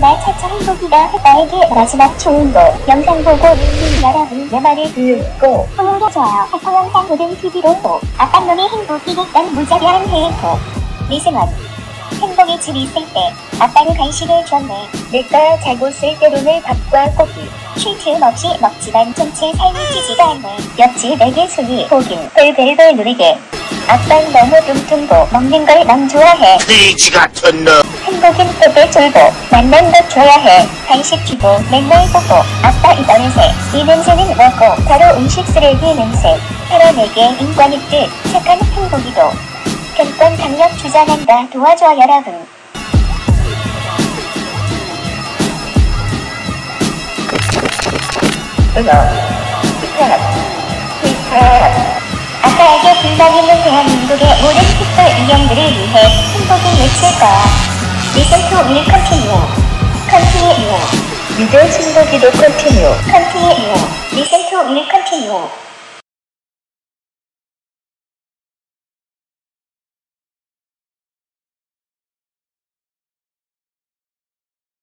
나 차차 행복이다. 나에게 마지막 좋은 거. 영상 보고 여러분 내 말을 듣고 구독, 좋아요, 하고 영상 보든 TV로 보. 아빠놈이 행복이겠단 무자비한 해고. 리승원. 행복이 집 있을 때 아빠는 간식을 줬네. 내가 자고 쓸 때로는 밥과 고기. 쉴 틈 없이 먹지만 전체 삶이 찌지가 않네. 옆집 애기 순이 보긴 별별별 누리게. 아빠는 너무 뚱뚱고 먹는 걸 너무 좋아해. 돼지 같은 놈. 행복은 때때 졸고 만난 것 줘야 해. 간식 주고 맨날 보고 아빠 이 냄새. 이 냄새는 뭐고? 바로 음식 쓰레기 냄새. 살아내게 인권의 뜻 착한 행복이도. 경권 강력 주장한다. 도와줘 여러분. 아빠에게 불만 있는 대한민국의 모든 풋볼 인형들을 위해 행복을 외칠 거야. Listen to will continue. Continue. 미래 신고기도 컨티뉴. Continue. Listen to will continue.